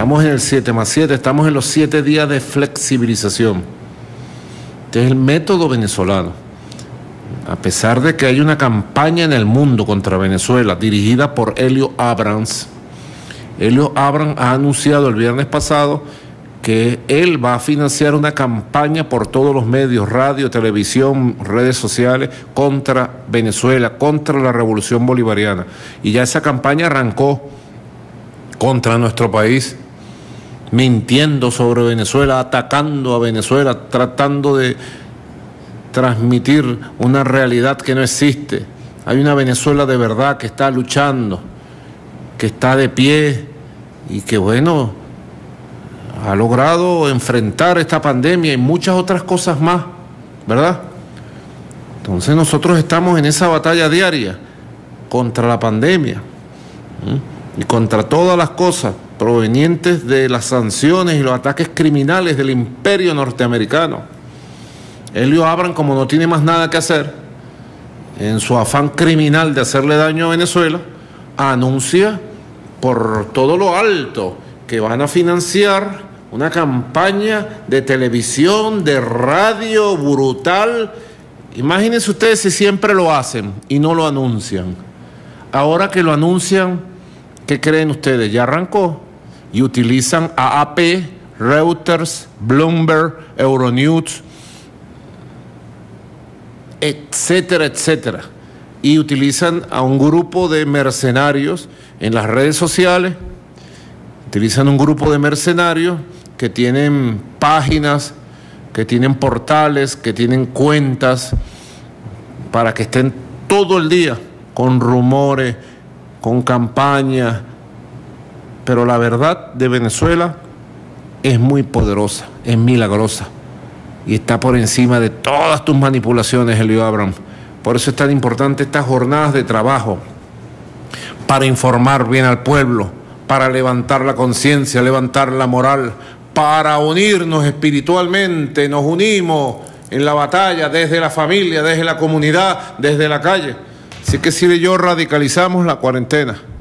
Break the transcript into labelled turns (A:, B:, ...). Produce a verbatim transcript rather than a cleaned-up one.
A: Estamos en el siete más siete, estamos en los siete días de flexibilización. Este es el método venezolano. A pesar de que hay una campaña en el mundo contra Venezuela dirigida por Helio Abrams, Helio Abrams ha anunciado el viernes pasado que él va a financiar una campaña por todos los medios, radio, televisión, redes sociales, contra Venezuela, contra la revolución bolivariana. Y ya esa campaña arrancó contra nuestro país, mintiendo sobre Venezuela, atacando a Venezuela, tratando de transmitir una realidad que no existe. Hay una Venezuela de verdad que está luchando, que está de pie y que, bueno, ha logrado enfrentar esta pandemia y muchas otras cosas más, ¿verdad? Entonces nosotros estamos en esa batalla diaria contra la pandemia, ¿sí? Y contra todas las cosas provenientes de las sanciones y los ataques criminales del imperio norteamericano. Helio Abrams, como no tiene más nada que hacer, en su afán criminal de hacerle daño a Venezuela, anuncia por todo lo alto que van a financiar una campaña de televisión, de radio brutal. Imagínense ustedes si siempre lo hacen y no lo anuncian. Ahora que lo anuncian, ¿qué creen ustedes? Ya arrancó y utilizan a A P, Reuters, Bloomberg, Euronews, etcétera, etcétera. Y utilizan a un grupo de mercenarios en las redes sociales, utilizan un grupo de mercenarios que tienen páginas, que tienen portales, que tienen cuentas, para que estén todo el día con rumores, con campañas. Pero la verdad de Venezuela es muy poderosa, es milagrosa y está por encima de todas tus manipulaciones, Helio Abrams. Por eso es tan importante estas jornadas de trabajo, para informar bien al pueblo, para levantar la conciencia, levantar la moral, para unirnos espiritualmente. Nos unimos en la batalla desde la familia, desde la comunidad, desde la calle. Así que si yo radicalizamos la cuarentena.